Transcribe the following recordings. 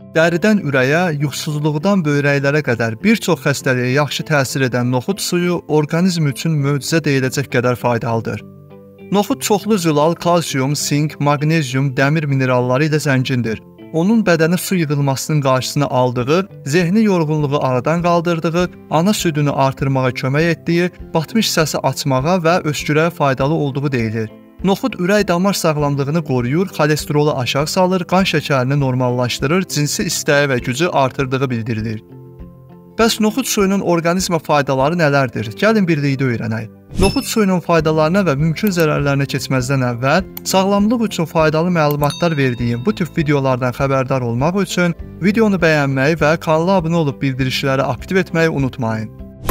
Dəridən ürəyə, yuxusuzluqdan böyrəklərə qədər bir çox xəstəliyə yaxşı təsir edən noxud suyu orqanizm üçün möcüzə deyiləcək qədər faydalıdır. Noxud çoxlu zülal, kalsium, sink, maqnezium, dəmir mineralları ilə zəngindir. Onun bədənə su yığılmasının qarşısını aldığı, zehni yorğunluğu aradan qaldırdığı, ana südünü artırmağa kömək etdiyi, batmış səsi açmağa və öskürəyə faydalı olduğu deyilir. Noxud ürək-damar sağlamlığını qoruyur, xolesterolu aşağı salır, qan şəkərini normallaşdırır, cinsi istəyi və gücü artırdığı bildirilir. Bəs noxud suyunun orqanizmə faydaları nələrdir? Gəlin birlikdə öyrənək. Noxud suyunun faydalarına və mümkün zərərlərinə keçməzdən əvvəl, sağlamlıq üçün faydalı məlumatlar verdiyim bu tip videolardan xəbərdar olmaq üçün videonu bəyənməyi və kanala abunə olub bildirişləri aktiv etməyi unutmayın.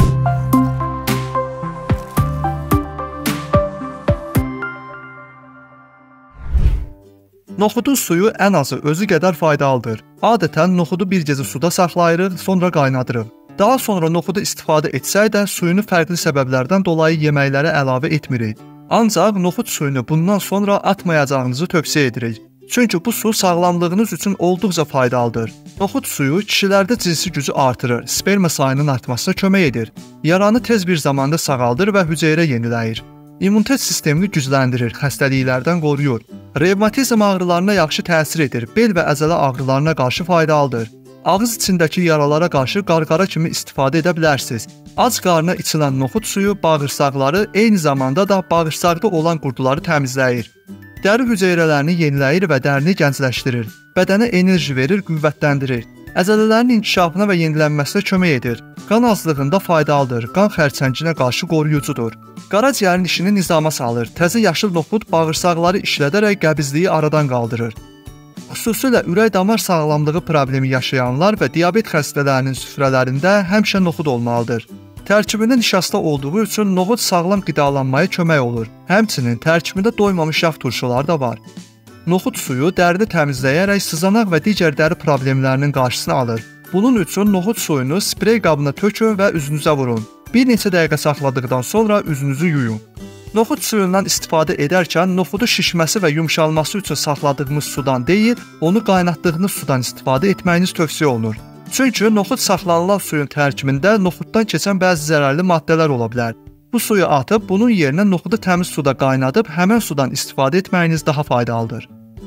Noxudun suyu ən azı özü qədər faydalıdır. Adətən noxudu bir gecə suda saxlayırıq, sonra qaynadırıq. Daha sonra noxudu istifadə etsək də suyunu fərqli səbəblərdən dolayı yeməklərə əlavə etmirik. Ancaq noxud suyunu bundan sonra atmayacağınızı tövsiyə edirik. Çünki bu su sağlamlığınız üçün olduqca faydalıdır. Noxud suyu kişilərdə cinsi gücü artırır, sperma sayının artmasına kömək edir. Yaranı tez bir zamanda sağaldır və hüceyrə yeniləyir. İmmunitet sistemini gücləndirir, xəstəliklərdən qoruyur. Revmatizm ağrılarına yaxşı təsir edir, bel və əzələ ağrılarına qarşı faydalıdır. Ağız içindəki yaralara qarşı qarqara kimi istifadə edə bilərsiniz. Ac qarına içilən noxud suyu bağırsaqları, eyni zamanda da bağırsaqda olan qurduları təmizləyir. Dəri hüceyrələrini yeniləyir və dərini gəncləşdirir. Bədənə enerji verir, qüvvətləndirir. Əzələlərin inkişafına və yenilənməsinə kömək edir. Qan azlığında faydalıdır, qan xərçənginə qarşı qoruyucudur. Qaraciyərin işini nizama salır. Təzə yaşıl noxud bağırsaqları işlədərək qəbizliyi aradan qaldırır. Xüsusilə ürək-damar sağlamlığı problemi yaşayanlar və diabet xəstələrinin süfrələrində həmişə noxud olmalıdır. Tərkibində nişasta olduğu üçün noxud sağlam qidalanmaya kömək olur. Həmçinin tərkibində doymamış yağ turşuları da var. Noxud suyu dərini təmizləyərək sızanaq və digər dəri problemlərinin qarşısını alır. Bunun üçün noxud suyunu sprey qabına tökün və üzünüzə vurun. Bir neçə dəqiqə saxladıqdan sonra üzünüzü yuyun. Noxud suyundan istifadə edərkən noxudu şişməsi və yumşalması üçün saxladığımız sudan deyil, onu qaynatdığınız sudan istifadə etməyiniz tövsiyə olunur. Çünki noxud saxlanılan suyun tərkibində noxuddan keçən bəzi zərərli maddələr ola bilər. Bu suyu atıb, bunun yerinə noxudu təmiz suda qaynadıb, həmən sudan istifadə etməyiniz daha faydalıdır.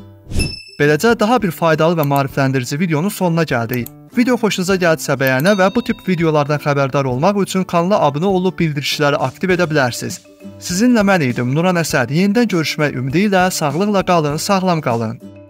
Beləcə, daha bir faydalı və maarifləndirici videonun sonuna gəldik. Video xoşunuza gəldisə bəyənə və bu tip videolardan xəbərdar olmaq üçün kanala abunə olub bildirişləri aktiv edə bilərsiniz. Sizinlə mən idim, Nuran Əsəd. Yenidən görüşmək ümidi ilə sağlıqla qalın, sağlam qalın.